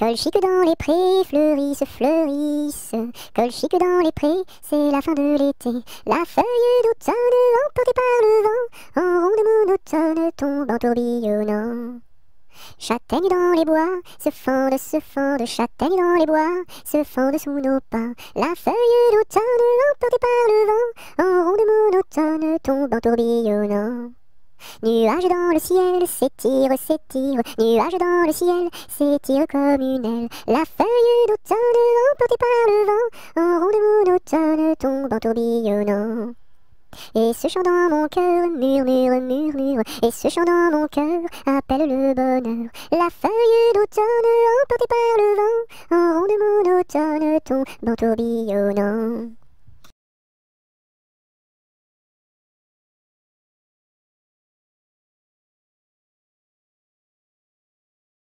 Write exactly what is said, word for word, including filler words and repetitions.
Colchique dans les prés, fleurissent, fleurissent. Colchique dans les prés, c'est la fin de l'été. La feuille d'automne, emportée par le vent, en ronde monotone tombe en tourbillonnant. Châtaignes dans les bois, se fendent, se fendent, châtaignes dans les bois, se fendent sous nos pas. La feuille d'automne, emportée par le vent, en ronde monotone tombe en tourbillonnant. Nuages dans le ciel, s'étire, s'étire, nuages dans le ciel, s'étire comme une aile. La feuille d'automne, emportée par le vent, en ronde monotone tombe en tourbillonnant. Et ce chant dans mon cœur murmure, murmure, et ce chant dans mon cœur appelle le bonheur. La feuille d'automne, emportée par le vent, en ronde monotone tombe en tourbillonnant.